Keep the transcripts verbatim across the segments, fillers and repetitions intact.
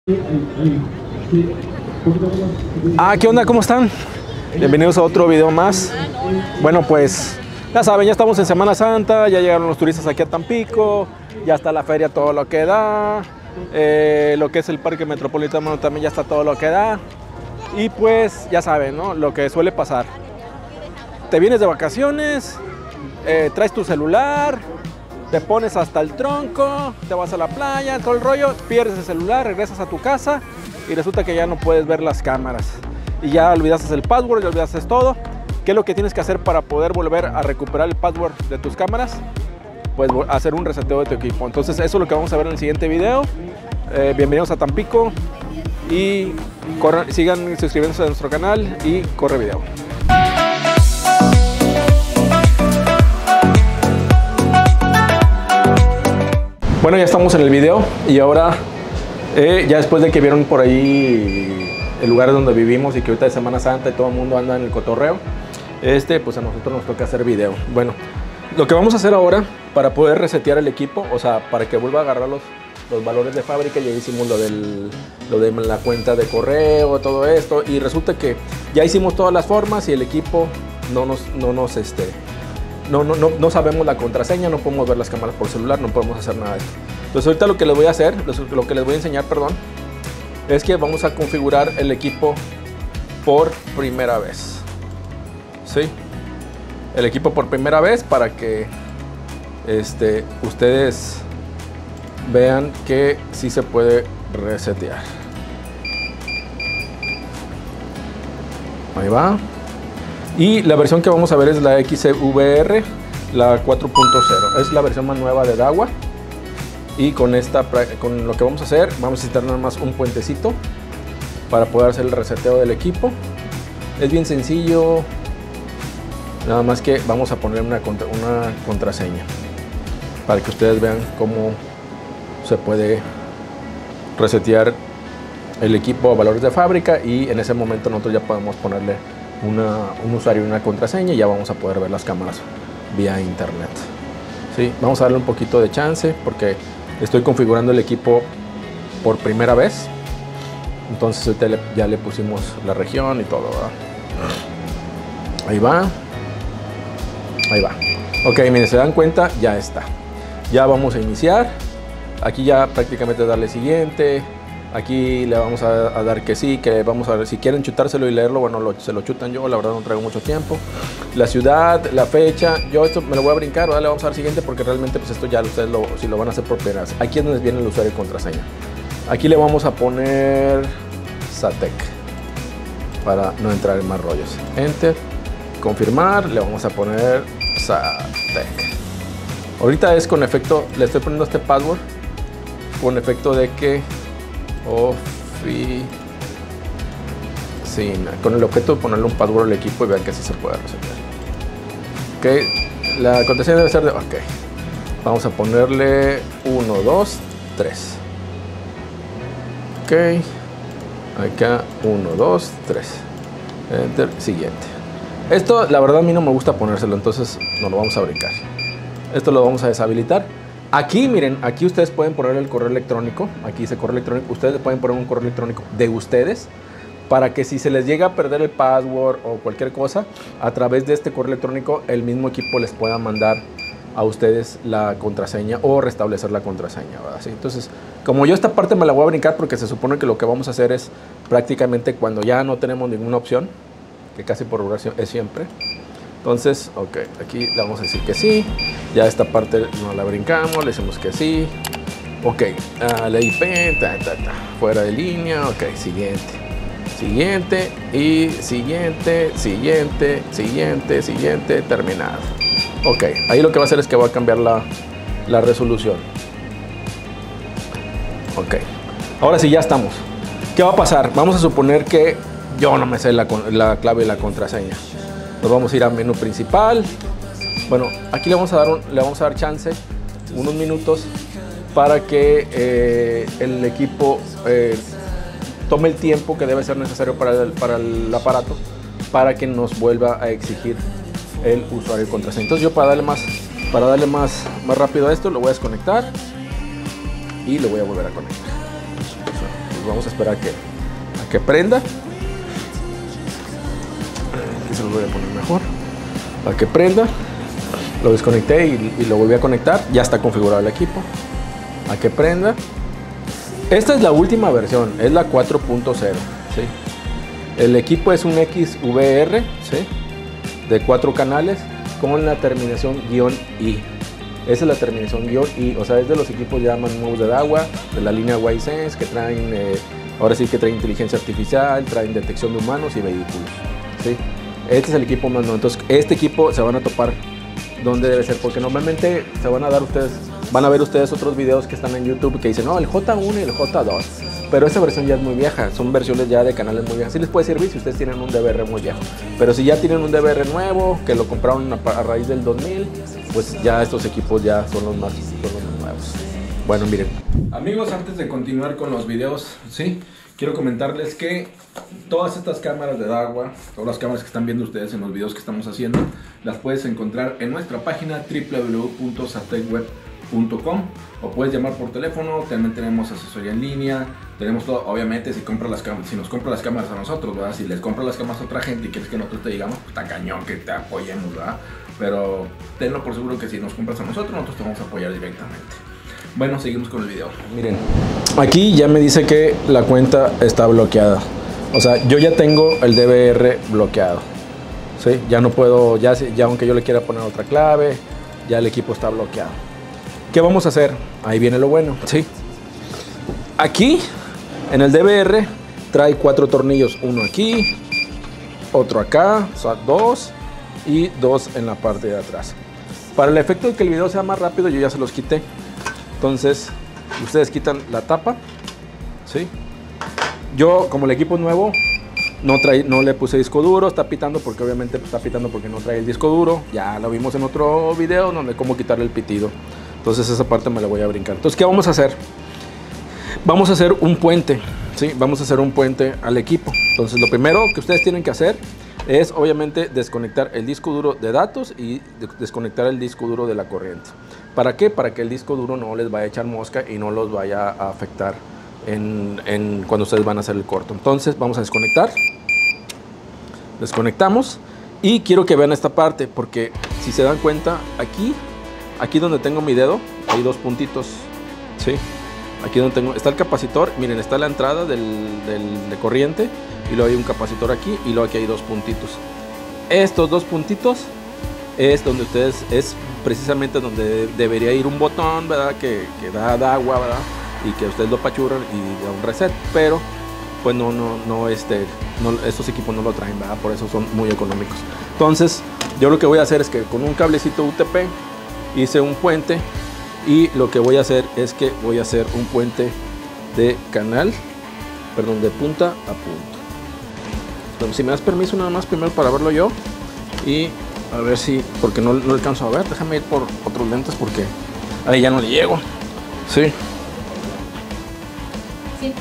Ah, ¿qué onda? ¿Cómo están? Bienvenidos a otro video más. Bueno, pues ya saben, ya estamos en Semana Santa, ya llegaron los turistas aquí a Tampico, ya está la feria todo lo que da, eh, lo que es el Parque Metropolitano también ya está todo lo que da. Y pues ya saben, ¿no? Lo que suele pasar. Te vienes de vacaciones, eh, traes tu celular, te pones hasta el tronco, te vas a la playa, todo el rollo, pierdes el celular, regresas a tu casa y resulta que ya no puedes ver las cámaras. Y ya olvidaste el password, ya olvidaste todo. ¿Qué es lo que tienes que hacer para poder volver a recuperar el password de tus cámaras? Pues hacer un reseteo de tu equipo. Entonces eso es lo que vamos a ver en el siguiente video. Eh, bienvenidos a Tampico y corran, sigan suscribiéndose a nuestro canal y corre video. Bueno, ya estamos en el video y ahora, eh, ya después de que vieron por ahí el lugar donde vivimos y que ahorita es Semana Santa y todo el mundo anda en el cotorreo, este, pues a nosotros nos toca hacer video. Bueno, lo que vamos a hacer ahora para poder resetear el equipo, o sea, para que vuelva a agarrar los, los valores de fábrica, ya hicimos lo, del, lo de la cuenta de correo, todo esto, y resulta que ya hicimos todas las formas y el equipo no nos, no nos, este... No, no, no, no sabemos la contraseña, no podemos ver las cámaras por celular, no podemos hacer nada de esto. Entonces ahorita lo que les voy a hacer, lo que les voy a enseñar, perdón, es que vamos a configurar el equipo por primera vez. ¿Sí? El equipo por primera vez para que este, ustedes vean que sí se puede resetear. Ahí va. Y la versión que vamos a ver es la X C V R, la cuatro punto cero. Es la versión más nueva de Dahua. Y con, esta, con lo que vamos a hacer, vamos a necesitar nada más un puentecito para poder hacer el reseteo del equipo. Es bien sencillo. Nada más que vamos a poner una, contra, una contraseña para que ustedes vean cómo se puede resetear el equipo a valores de fábrica. Y en ese momento nosotros ya podemos ponerle Una, un usuario y una contraseña y ya vamos a poder ver las cámaras vía internet. ¿Sí? Vamos a darle un poquito de chance porque estoy configurando el equipo por primera vez. Entonces ya le pusimos la región y todo, ¿verdad? Ahí va. Ahí va. Ok, miren, se dan cuenta, ya está. Ya vamos a iniciar. Aquí ya prácticamente darle siguiente. Aquí le vamos a, a dar que sí, que vamos a ver, si quieren chutárselo y leerlo, bueno, lo, se lo chutan. Yo la verdad no traigo mucho tiempo. La ciudad, la fecha, yo esto me lo voy a brincar, ¿verdad? Le vamos a dar siguiente porque realmente pues esto ya ustedes lo, si lo van a hacer por primera vez. Aquí es donde viene el usuario y contraseña. Aquí le vamos a poner Satec para no entrar en más rollos. Enter, confirmar, le vamos a poner Satec. Ahorita es con efecto, le estoy poniendo este password con efecto de que oficina, con el objeto de ponerle un password al equipo y vean que así se puede resolver. Ok, la contraseña debe ser de, ok, vamos a ponerle uno, dos, tres. Ok, acá uno, dos, tres. Enter, siguiente. Esto la verdad a mí no me gusta ponérselo, entonces no lo vamos a brincar. Esto lo vamos a deshabilitar. Aquí, miren, aquí ustedes pueden poner el correo electrónico. Aquí dice correo electrónico. Ustedes pueden poner un correo electrónico de ustedes para que si se les llega a perder el password o cualquier cosa, a través de este correo electrónico, el mismo equipo les pueda mandar a ustedes la contraseña o restablecer la contraseña, ¿verdad? ¿Sí? Entonces, como yo esta parte me la voy a brincar porque se supone que lo que vamos a hacer es prácticamente cuando ya no tenemos ninguna opción, que casi por regulación es siempre. Entonces, ok, aquí le vamos a decir que sí. Ya esta parte no la brincamos, le decimos que sí. Ok, uh, la I P, ta, ta, ta, fuera de línea. Ok, siguiente. Siguiente y siguiente, siguiente, siguiente, siguiente, terminado. Ok, ahí lo que va a hacer es que va a cambiar la, la resolución. Ok, ahora sí, ya estamos. ¿Qué va a pasar? Vamos a suponer que yo no me sé la, la clave y la contraseña. Nos vamos a ir a menú principal. Bueno, aquí le vamos a dar, un, le vamos a dar chance, unos minutos, para que eh, el equipo eh, tome el tiempo que debe ser necesario para el, para el aparato, para que nos vuelva a exigir el usuario y contraseña. Entonces yo para darle más, para darle más, más rápido a esto, lo voy a desconectar y lo voy a volver a conectar. vamos a esperar a que, a que prenda. Aquí se lo voy a poner mejor. Para que prenda. Lo desconecté y, y lo volví a conectar. Ya está configurado el equipo. A que prenda. Esta es la última versión, es la cuatro punto cero. ¿sí? El equipo es un X V R, ¿sí? de cuatro canales con la terminación guión I. Esa es la terminación guión I, o sea, es de los equipos ya más nuevos de Dahua, de la línea Hisense, que traen, eh, ahora sí que traen inteligencia artificial, traen detección de humanos y vehículos. ¿sí? Este es el equipo más nuevo, entonces este equipo se van a topar donde debe ser, porque normalmente se van a dar ustedes, van a ver ustedes otros videos que están en YouTube que dicen, no, el J uno y el J dos, pero esa versión ya es muy vieja, son versiones ya de canales muy viejas. Sí les puede servir si ustedes tienen un D V R muy viejo, pero si ya tienen un D V R nuevo, que lo compraron a, a raíz del dos mil, pues ya estos equipos ya son los más, son los más nuevos. Bueno, miren. Amigos, antes de continuar con los videos, ¿sí? Quiero comentarles que todas estas cámaras de Dahua, todas las cámaras que están viendo ustedes en los videos que estamos haciendo, las puedes encontrar en nuestra página doble u doble u doble u punto satecweb punto com, o puedes llamar por teléfono. También tenemos asesoría en línea, tenemos todo. Obviamente si compras las cámaras, si nos compras las cámaras a nosotros, ¿verdad? Si les compras las cámaras a otra gente y quieres que nosotros te digamos, pues está cañón que te apoyemos, ¿verdad? Pero tenlo por seguro que si nos compras a nosotros, nosotros te vamos a apoyar directamente. Bueno, seguimos con el video. Miren, aquí ya me dice que la cuenta está bloqueada. O sea, yo ya tengo el D V R bloqueado. ¿sí? Ya no puedo, ya, ya aunque yo le quiera poner otra clave, ya el equipo está bloqueado. ¿Qué vamos a hacer? Ahí viene lo bueno. ¿sí? Aquí, en el D V R, trae cuatro tornillos. Uno aquí, otro acá, o sea, dos y dos en la parte de atrás. Para el efecto de que el video sea más rápido, yo ya se los quité. Entonces, ustedes quitan la tapa, ¿sí? Yo, como el equipo es nuevo, no, trae, no le puse disco duro, está pitando porque obviamente está pitando porque no trae el disco duro. Ya lo vimos en otro video donde cómo quitarle el pitido. Entonces esa parte me la voy a brincar. Entonces, ¿qué vamos a hacer? Vamos a hacer un puente, ¿sí? Vamos a hacer un puente al equipo. Entonces, lo primero que ustedes tienen que hacer es obviamente desconectar el disco duro de datos y desconectar el disco duro de la corriente. ¿Para qué? Para que el disco duro no les vaya a echar mosca y no los vaya a afectar en, en cuando ustedes van a hacer el corto. Entonces vamos a desconectar. Desconectamos y quiero que vean esta parte porque si se dan cuenta aquí, aquí donde tengo mi dedo hay dos puntitos, ¿sí? Aquí donde tengo, está el capacitor, miren, está la entrada del, del, de corriente y luego hay un capacitor aquí y luego aquí hay dos puntitos. Estos dos puntitos es donde ustedes, es precisamente donde debería ir un botón, ¿verdad? Que, que da, da agua, ¿verdad? Y que ustedes lo apachurran y da un reset, pero pues no, no, no, este, no, estos equipos no lo traen, ¿verdad? Por eso son muy económicos. Entonces, yo lo que voy a hacer es que con un cablecito U T P hice un puente y lo que voy a hacer es que voy a hacer un puente de canal, perdón, de punta a punta. Entonces, si me das permiso nada más primero para verlo yo y a ver si, porque no, no alcanzo a ver, déjame ir por otros lentes porque ahí ya no le llego. Sí. Sí.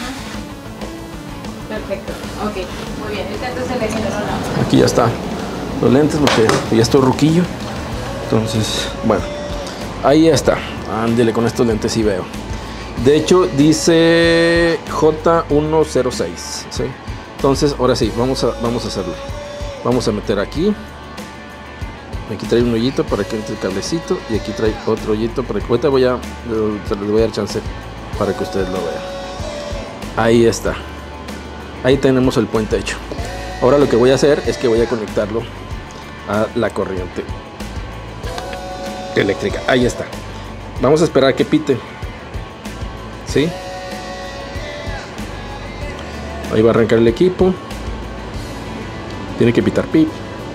Perfecto. Ok, muy bien. Entonces le generó la... Aquí ya está los lentes porque ya estoy ruquillo. Entonces, bueno, ahí ya está. Ándele, con estos lentes sí veo. De hecho, dice J uno cero seis. ¿sí? Entonces, ahora sí, vamos a, vamos a hacerlo. Vamos a meter aquí. Aquí trae un hoyito para que entre el cablecito y aquí trae otro hoyito para que ahorita voy a, se les voy a dar chance para que ustedes lo vean. Ahí está. Ahí tenemos el puente hecho. Ahora lo que voy a hacer es que voy a conectarlo a la corriente eléctrica. Ahí está. Vamos a esperar a que pite. ¿Sí? Ahí va a arrancar el equipo. Tiene que pitar pip.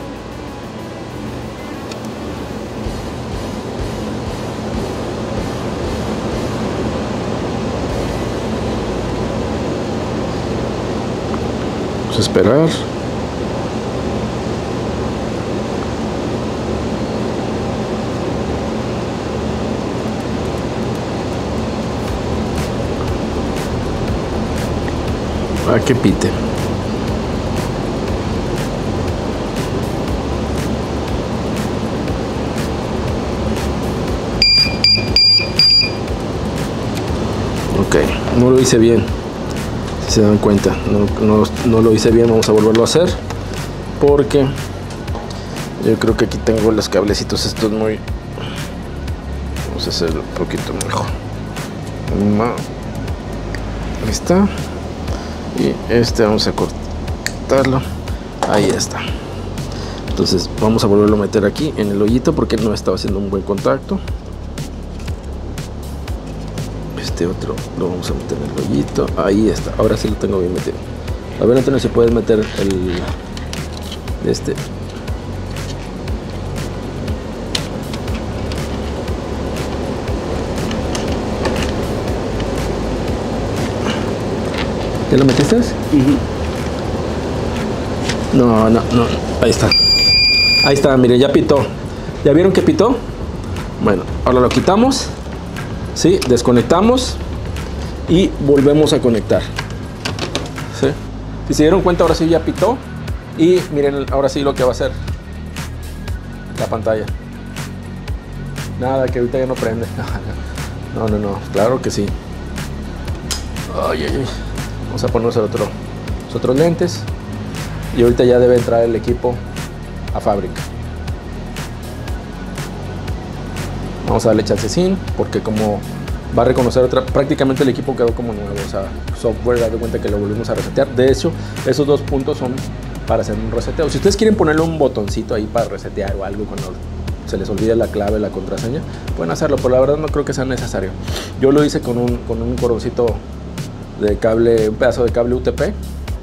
Vamos a esperar. A que pite. Ok, no lo hice bien. Si se dan cuenta, no, no, no lo hice bien, vamos a volverlo a hacer. Porque yo creo que aquí tengo los cablecitos estos muy... Vamos a hacerlo un poquito mejor. Ahí está. Y este vamos a cortarlo. Ahí está. Entonces vamos a volverlo a meter aquí en el hoyito porque no estaba haciendo un buen contacto. Este otro lo vamos a meter en el hoyito. Ahí está. Ahora sí lo tengo bien metido. A ver, Antonio, si puedes meter el... Este... ¿Ya lo metiste? Uh-huh. No, no, no. Ahí está. Ahí está, miren, ya pitó. ¿Ya vieron que pitó? Bueno, ahora lo quitamos. Sí, desconectamos. Y volvemos a conectar. ¿Sí? Si se dieron cuenta, ahora sí ya pitó. Y miren, ahora sí lo que va a hacer la pantalla. Nada, que ahorita ya no prende. No, no, no. Claro que sí. Ay, ay, ay. Vamos a ponernos el otro, los otros lentes. Y ahorita ya debe entrar el equipo a fábrica. Vamos a darle chancecín porque como va a reconocer otra, prácticamente el equipo quedó como nuevo. O sea, software, date cuenta que lo volvimos a resetear. De hecho, esos dos puntos son para hacer un reseteo. Si ustedes quieren ponerle un botoncito ahí para resetear o algo cuando se les olvide la clave, la contraseña, pueden hacerlo, pero la verdad no creo que sea necesario. Yo lo hice con un, con un cordoncito de cable, un pedazo de cable U T P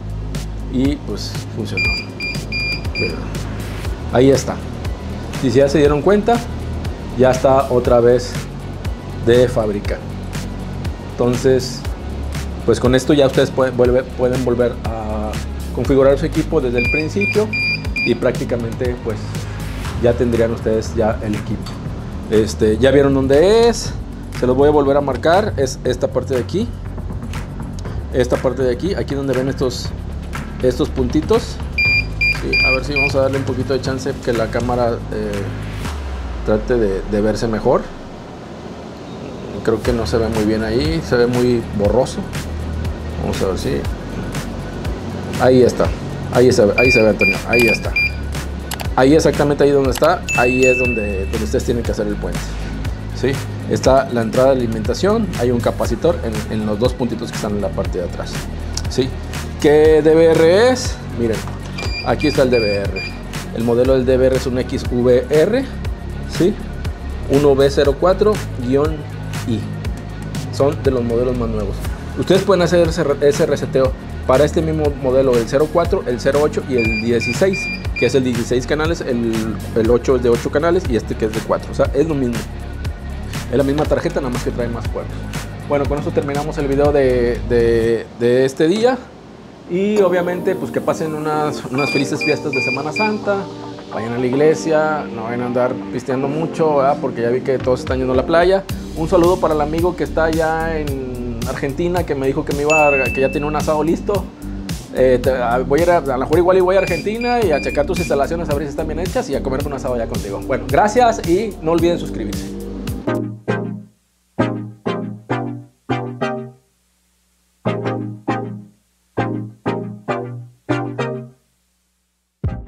y pues funcionó. Mira, ahí está. Y si ya se dieron cuenta, ya está otra vez de fábrica. Entonces, pues con esto ya ustedes pueden volver, pueden volver a configurar su equipo desde el principio y prácticamente pues ya tendrían ustedes ya el equipo. Este, ya vieron dónde es, se los voy a volver a marcar, es esta parte de aquí. Esta parte de aquí, aquí donde ven estos, estos puntitos. Sí, a ver si vamos a darle un poquito de chance que la cámara eh, trate de, de verse mejor. Creo que no se ve muy bien ahí, se ve muy borroso. Vamos a ver si... Ahí está, ahí se ve, ahí se ve, Antonio, ahí está. Ahí exactamente ahí donde está, ahí es donde, donde ustedes tienen que hacer el puente. ¿Sí? Está la entrada de alimentación, hay un capacitor en, en los dos puntitos que están en la parte de atrás. ¿Sí? ¿Qué D V R es? Miren, aquí está el D V R. El modelo del D V R es un X V R, ¿sí? uno B cero cuatro I. Son de los modelos más nuevos. Ustedes pueden hacer ese, ese reseteo para este mismo modelo, el cero cuatro, el cero ocho y el dieciséis, que es el dieciséis canales, el, el ocho es de ocho canales y este que es de cuatro. O sea, es lo mismo. Es la misma tarjeta, nada más que trae más puertos. Bueno, con esto terminamos el video de, de, de este día. Y obviamente, pues que pasen unas, unas felices fiestas de Semana Santa. Vayan a la iglesia, no vayan a andar pisteando mucho, ¿verdad? Porque ya vi que todos están yendo a la playa. Un saludo para el amigo que está allá en Argentina, que me dijo que, me iba a, que ya tiene un asado listo. Eh, te, a, voy a, ir a, a lo mejor igual y voy a Argentina y a checar tus instalaciones, a ver si están bien hechas y a comerme un asado allá contigo. Bueno, gracias y no olviden suscribirse.